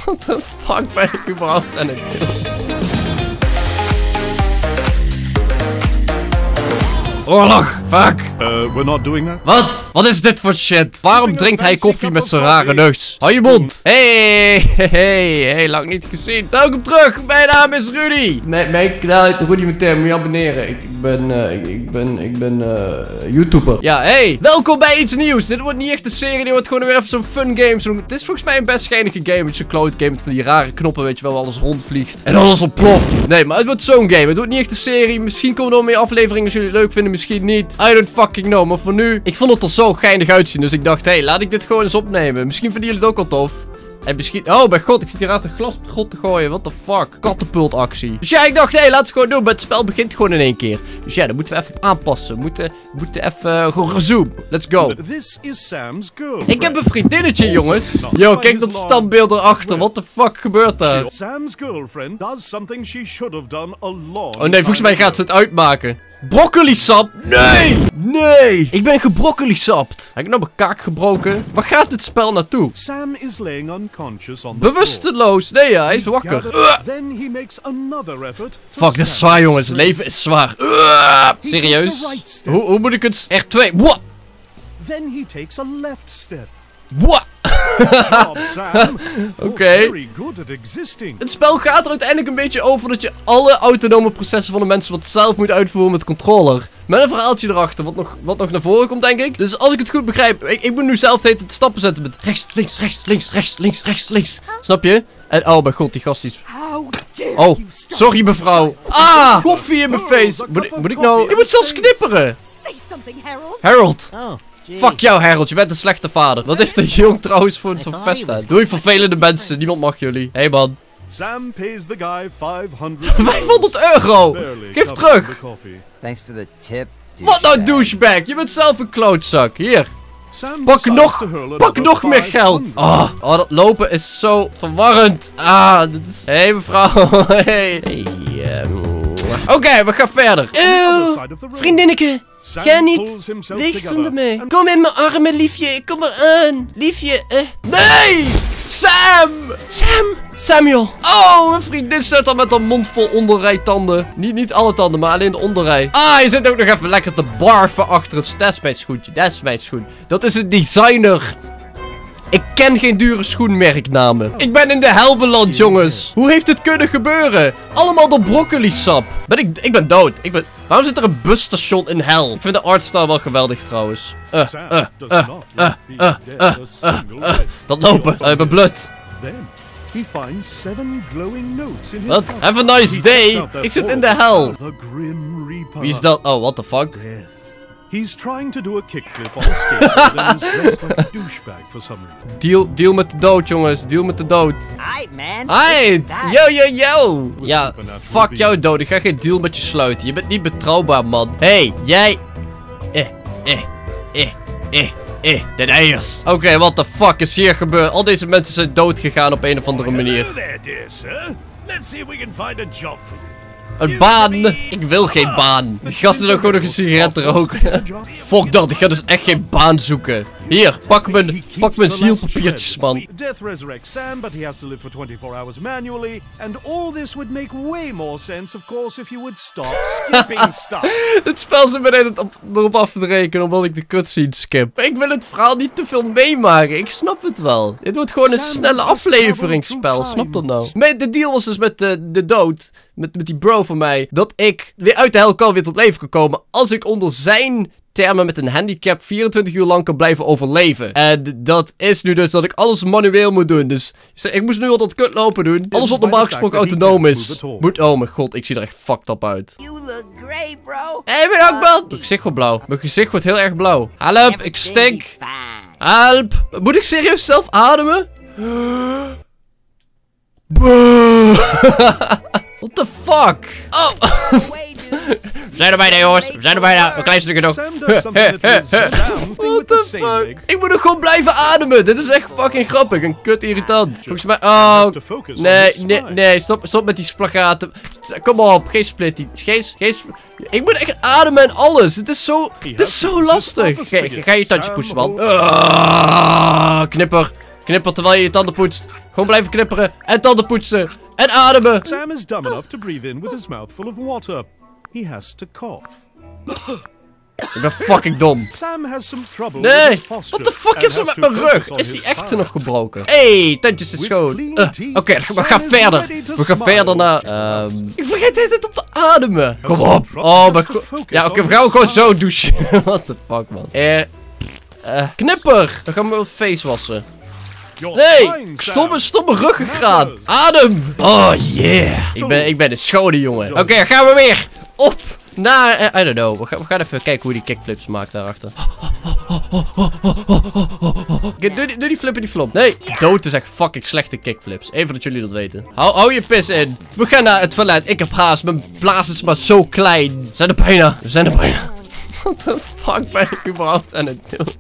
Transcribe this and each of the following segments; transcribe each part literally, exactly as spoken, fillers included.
What the fuck ben ik überhaupt aan het doen? Oorlog! Fuck! Uh, we're not doing that. Wat? Wat is dit voor shit? Waarom drinkt hij koffie met zijn rare neus? Hou je mond! Hey, hey, hey, hey, lang niet gezien. Welkom terug, mijn naam is Rudy. Mijn, mijn kanaal heet Rudy Meteen, moet je abonneren. Ik ben, uh, ik, ik ben, ik ben, uh, YouTuber. Ja, hey, welkom bij iets nieuws. Dit wordt niet echt een serie, dit wordt gewoon weer even zo'n fun game. Zo het is volgens mij een best geinige game. Met zo'n cloud game met van die rare knoppen, weet je wel, waar alles rondvliegt. En alles ontploft. Nee, maar het wordt zo'n game. Het wordt niet echt een serie. Misschien komen er nog meer afleveringen als jullie het leuk vinden. Misschien niet. I don't fucking know. Maar voor nu, ik vond het er zo geinig uitzien. Dus ik dacht, hé, hey, laat ik dit gewoon eens opnemen. Misschien vinden jullie het ook wel tof. En misschien... Oh, bij god, ik zit hier uit een glas op de grond te gooien. What the fuck? Katapultactie. Dus ja, ik dacht, hé, hey, laat het gewoon doen. Maar het spel begint gewoon in één keer. Dus ja, dan moeten we even aanpassen. We moeten, we moeten even uh, gewoon resume. Let's go. This is Sam's girl. Ik heb een vriendinnetje, jongens. Yo, kijk dat standbeeld erachter. What the fuck gebeurt daar? Sam's girlfriend does something she should have done a long Oh nee, volgens mij gaat ze het uitmaken. Broccolisap? Nee! Nee! Ik ben gebroccolissapt. Heb ik nou mijn kaak gebroken? Waar gaat dit spel naartoe? Sam is laying unconscious on the Bewusteloos. Nee, ja, hij is wakker. Uh. Then he makes another effort. Fuck, dit is zwaar, jongens. Het leven is zwaar. Uh. Serieus? Hoe, hoe moet ik het... R twee. What? Then he takes a left step. What? Oké. Okay. Het spel gaat er uiteindelijk een beetje over dat je alle autonome processen van de mensen wat zelf moet uitvoeren met de controller. Met een verhaaltje erachter, wat nog, wat nog naar voren komt, denk ik. Dus als ik het goed begrijp, ik, ik moet nu zelf de hele tijd stappen zetten met rechts, links, rechts, links, rechts, links, rechts, links. Snap je? En oh mijn god, die gast is... Oh, sorry mevrouw. Ah, koffie in mijn face. Moet ik, moet ik nou... Ik moet zelfs knipperen. Harold. Fuck jou, Harold. Je bent een slechte vader. Wat heeft de jong trouwens voor zo'n vest aan? Doei, vervelende mensen. Niemand mag jullie. Hé, hey, man. Sam pays the guy vijfhonderd euro. Geef terug. Thanks for the tip. Wat nou, douchebag? Je bent zelf een klootzak. Hier. Pak nog, pak nog meer geld. Oh, oh, dat lopen is zo verwarrend. Ah, dit is... Hé, hey, mevrouw. Hey. Hey, um... Oké, okay, we gaan verder. Eeuw, vriendinneke. Ga niet weg zonder mij. Kom in mijn armen, liefje. Kom eraan. Liefje. Uh. Nee! Sam! Sam! Samuel. Oh, mijn vriendin staat al met een mond vol onderrijtanden. Niet, niet alle tanden, maar alleen de onderrij. Ah, je zit ook nog even lekker te barfen achter het... Dat is mijn schoentje. Dat is mijn schoen. Dat is een designer. Ik ken geen dure schoenmerknamen. Ik ben in de hel beland, jongens. Hoe heeft dit kunnen gebeuren? Allemaal door broccolisap. Ben ik, ik ben dood. Ik ben... Waarom zit er een busstation in hel? Ik vind de artstyle wel geweldig, trouwens. Uh, uh, uh, uh, uh, uh, uh, uh. Dat lopen. Uh, ik ben blut. Wat? Have a nice day. Ik zit in de hel. Wie is dat? Oh, what the fuck? He's trying to do a kickflip on skateboard and is dressed like a douchebag for some reason. Deal, deal met de dood, jongens. Deal met de dood. Aight, man. Aight. Yo, yo, yo. Ja, fuck jou, dood. Ik ga geen deal met je sluiten. Je bent niet betrouwbaar, man. Hey, jij... Eh, eh, eh, eh, eh. De eiers. Oké, okay, what the fuck is hier gebeurd? Al deze mensen zijn dood gegaan op een of andere manier. Een baan? Ik wil geen baan. Die gasten doen gewoon nog een sigaret roken. Fuck dat, ik ga dus echt geen baan zoeken. Hier, pak mijn, pak mijn zielpapiertjes, man. Death resurrects Sam, but he has to live for twenty-four hours manually. And all this would make way more sense, of course, if you would stop skipping stuff. Het spel zit me net op, erop af te rekenen, omdat ik de cutscene skip. Ik wil het verhaal niet te veel meemaken. Ik snap het wel. Dit wordt gewoon een snelle afleveringsspel. Snap dat nou? Maar de deal was dus met de, de dood. Met, met die bro van mij. Dat ik weer uit de hel kan, weer tot leven kan komen. Als ik onder zijn termen met een handicap vierentwintig uur lang kan blijven overleven. En dat is nu dus dat ik alles manueel moet doen. Dus ik moest nu al dat kutlopen doen. Alles wat normaal gesproken autonoom is. Moet, oh mijn god, ik zie er echt fucked up uit. You look great, bro. Hé, hey, bedankt, man. Mijn gezicht wordt blauw. Mijn gezicht wordt heel erg blauw. Help, ik stink. Help. Moet ik serieus zelf ademen? What the fuck? Oh. We zijn er bijna, jongens. We zijn er bijna. Een klein stukje nog. What the fuck? Ik moet nog gewoon blijven ademen. Dit is echt fucking grappig. En kut irritant. Volgens mij... Oh. Nee, nee, nee. Stop, stop met die splagaten. Kom op. Geen splitty. Geen, geen spl Ik moet echt ademen en alles. Het is zo... Het is zo lastig. Ga, ga je tandje poetsen, man. Uh, knipper. Knipper terwijl je je tanden poetst. Gewoon blijven knipperen. En tanden poetsen. En ademen. Sam is dumb enough to breathe in with his mouth full of water. He has to cough. Ik ben fucking dom. Sam has some trouble with Nee, his posture wat de fuck and is er has met to mijn rug? focus on Is die his echte fire. nog gebroken? Hé, hey, tandjes is With schoon. clean Uh, teeth, Oké, we Sam gaan is verder. ready to We gaan smile. verder naar... ehm ik vergeet de hele tijd om te ademen. Kom op. Drop Oh, just mijn to god. focus Ja, oké, on we gaan his gewoon zo fire. douchen. What the fuck, man. Eh, eh, knipper. Dan gaan we mijn face wassen. You're Nee, fine, Sam. stomme, stomme ruggengraat. Adem. Oh, yeah. Ik ben, ik ben een schone jongen. Oké, dan gaan we weer op naar... eh, I don't know. We gaan, we gaan even kijken hoe die kickflips maakt daarachter. Oké, doe, die- doe die flip en die flop. Nee, dood is echt fucking slechte kickflips. Even dat jullie dat weten. Hou, hou je pis in. We gaan naar het toilet. Ik heb haast. Mijn blaas is maar zo klein. We zijn er bijna. We zijn er bijna. What the fuck ben ik überhaupt aan het doen?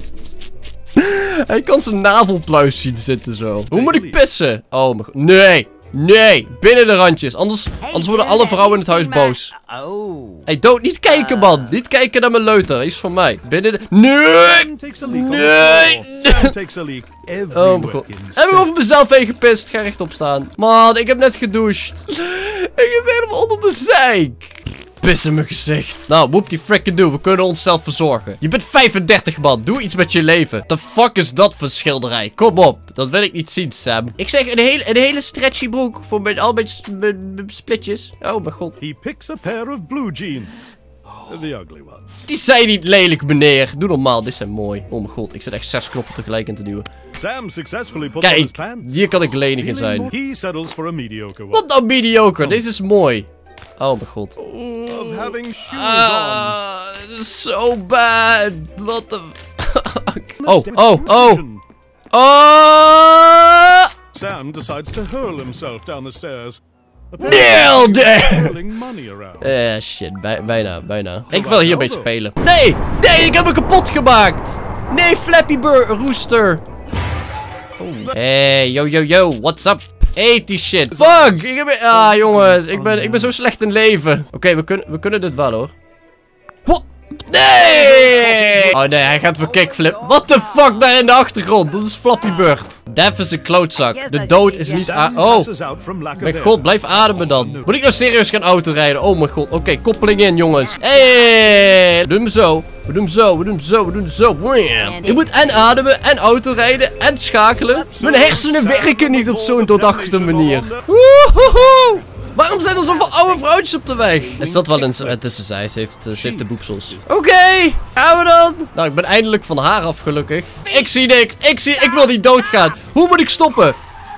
Hij kan zijn navelpluis zien zitten zo. Hoe moet ik pissen? Oh mijn god. Nee. Nee. Binnen de randjes. Anders, anders worden alle vrouwen in het huis boos. Oh. Hey, dood. Niet kijken, man. Niet kijken naar mijn leuter. Hij is van mij. Binnen de... Nee. Sam takes a leak on the Nee. floor. Sam takes a leak everywhere Oh mijn god. in his Heb ik face. over mezelf heen gepist? Ga rechtop staan. Man, ik heb net gedoucht. Ik heb helemaal onder de zeik. Pis in mijn gezicht. Nou, whoop die frickin' do. We kunnen onszelf verzorgen. Je bent vijfendertig, man. Doe iets met je leven. The fuck is dat voor schilderij? Kom op. Dat wil ik niet zien, Sam. Ik zeg een hele, een hele stretchy broek. Voor mijn, al mijn, s- mijn, mijn splitjes. Oh mijn god. He picks a pair of blue jeans. The ugly ones. Die zijn niet lelijk, meneer. Doe normaal. Dit zijn mooi. Oh mijn god. Ik zit echt zes knoppen tegelijk in te duwen. Sam successfully puts on his Kijk. pants. Hier kan ik lenig in zijn. He settles for a mediocre one. Wat nou mediocre? Deze is mooi. Oh mijn god. Of having shoes on. Ah, this is so bad. What the fuck? The Oh, step oh, oh. correction. Oh! Sam decides to hurl himself down the stairs. Nailed it! Hurling money around. Eh, shit. Bij, bijna, bijna. Ik wil hiermee spelen. Nee! Nee, ik heb hem kapot gemaakt! Nee, Flappy Bird Rooster! Hey, yo, yo, yo. What's up? Eet die shit. Fuck! Ik heb... Ah, jongens. Ik ben, ik ben zo slecht in leven. Oké, we, kunnen, we kunnen dit wel, hoor. What? Nee! Oh nee, hij gaat voor kickflip. What the fuck daar in de achtergrond? Dat is Flappy Bird. Def is een klootzak. De dood is niet... Sam Oh. passes out from lack of Mijn air. god, blijf ademen dan. Moet ik nou serieus gaan autorijden? Oh mijn god. Oké, koppeling in, jongens. Hey, we doen hem zo. We doen hem zo. We doen hem zo. We doen hem zo. Wham. Je moet en ademen, en autorijden, en schakelen. Mijn hersenen werken niet op zo'n doordachte manier. Woehoehoe. Waarom zijn er zoveel oude vrouwtjes op de weg? Is dat wel een... Het is een zij. Ze heeft, ze heeft de boepsels. Oké, gaan we dan. Nou, ik ben eindelijk van haar af, gelukkig. Ik zie niks. Ik zie... Ik wil niet doodgaan. Hoe moet ik stoppen?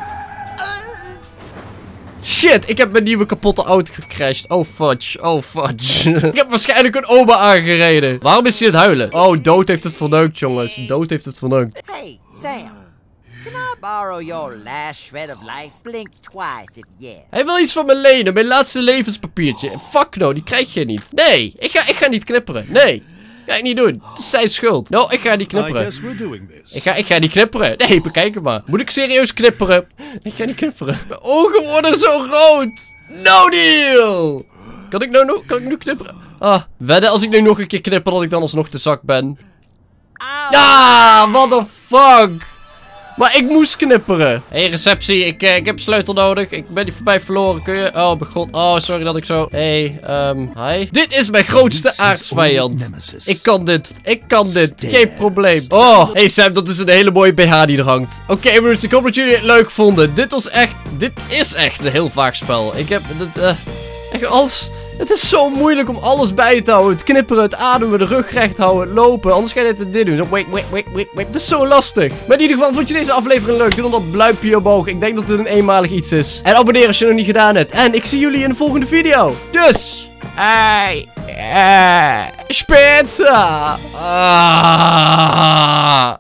Shit, ik heb mijn nieuwe kapotte auto gecrashed. Oh fudge, oh fudge. Ik heb waarschijnlijk een oma aangereden. Waarom is hij aan het huilen? Oh, dood heeft het verneukt, jongens. Dood heeft het verneukt. Hey, Sam. Can I borrow your last shred of life? Blink twice if yes. Hij wil iets van me lenen, mijn laatste levenspapiertje. Fuck no, die krijg je niet. Nee, ik ga, ik ga niet knipperen. Nee, ga ik niet doen. Het is zijn schuld. No, ik ga niet I knipperen. guess we're doing this. Ik ga, ik ga niet knipperen. Nee, bekijk het maar. Moet ik serieus knipperen? Ik ga niet knipperen. Mijn ogen worden zo rood. No deal. Kan ik nou nog, kan ik nu knipperen? Ah, wedden als ik nu nog een keer knipper dat ik dan alsnog de zak ben. Ah, what the fuck. Maar ik moest knipperen. Hé, hey, receptie. Ik, eh, ik heb sleutel nodig. Ik ben die voorbij verloren. Kun je... Oh, mijn god. Oh, sorry dat ik zo... Hé, hey, um, hi. Dit is mijn grootste aardsvijand. Ik kan dit. Ik kan dit. Geen probleem. Oh, hey Sam, dat is een hele mooie B H die er hangt. Oké, okay, broers, ik hoop dat jullie het leuk vonden. Dit was echt... Dit is echt een heel vaag spel. Ik heb... Dit, uh, echt alles... Het is zo moeilijk om alles bij te houden. Het knipperen, het ademen, de rug recht houden, het lopen. Anders ga je dit, dit doen. Zo, wait, wait, wait, wait, wait. Het is zo lastig. Maar in ieder geval, vond je deze aflevering leuk? Doe dan dat duimpje omhoog. Ik denk dat dit een eenmalig iets is. En abonneer als je het nog niet gedaan hebt. En ik zie jullie in de volgende video. Dus... Hey... Uh, Speta! Ah...